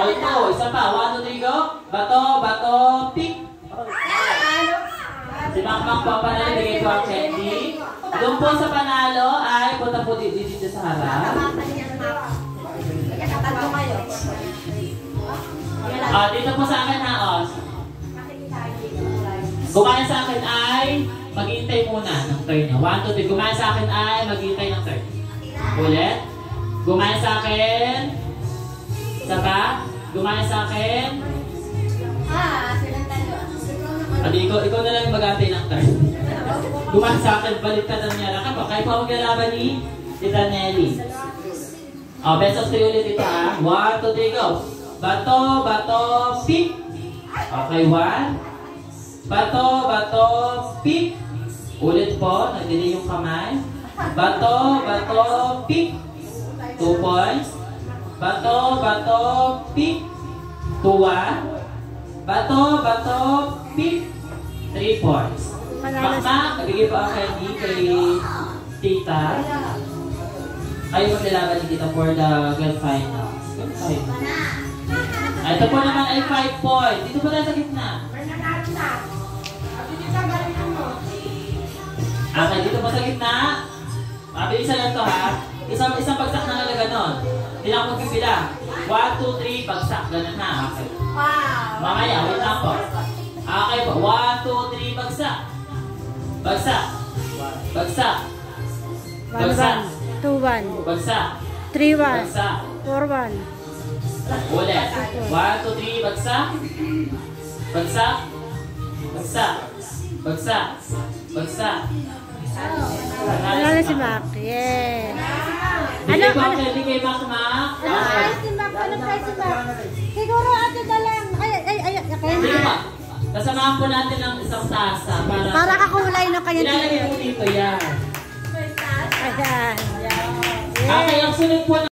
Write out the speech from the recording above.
All two. Isa pa. 1, 2, 3, go. Bato, bato, pick. Si Makmak po panalo, bigay po ang candy. Doon po sa panalo ay punta po dito sa harap. Dito po sa akin ha, Os. Kumain sa akin ay maghihintay muna ng turn niya. 1, 2, 3. Kumain sa akin ay maghihintay ng turn. Ulit. Kumain sa akin. Isa pa. Kumain sa akin. Ikaw na lang mag-antay ng turn. Kumain sa akin, balik ka ng niya. Kayo po maglalaban ni Tita Nelly. Best of 3 ulit ito ha. 1, 2, 3, go. Bato, bato, pick. Okay, 1. Bato, bato, pick. Ulit po, nagdili yung kamay. Bato, bato, pick. 2 points. Bato, bato, pick. 2, 1. Bato, bato, pick. 3 points. Makmak, nabigay po ang candy kay Tita. Ayaw maglalaban ni Tita for the grand finals. Ito po naman ay 5 points. Dito po tayo sa gitna. Okay, dito po sa gitna. Mabilisan lang ito ha. Isang bagsak na nalaga nun. Ilang magpipila. 1, 2, 3, bagsak. Ganun na. Okay. Mamaya, wait lang po. Okay po. 1, 2, 3, bagsak. Bagsak. Bagsak. Bagsak. 2-1. Bagsak. 3-1. Bagsak. 4-1. Ulit. 1, 2, 3, bagsak. Bagsak. Bagsak. Bagsak. Bagsak. Panalo si Mac. Yeah. Bigay po ang candy kay Makmak. Ano price si Mac? Ano price si Mac? Siguro ato na lang. Ay. Sige pa. Kasamahan po natin ng isang tasa para kakulay na kanya. Ilalagay po dito yan. Ayan. Okay, ang sunod po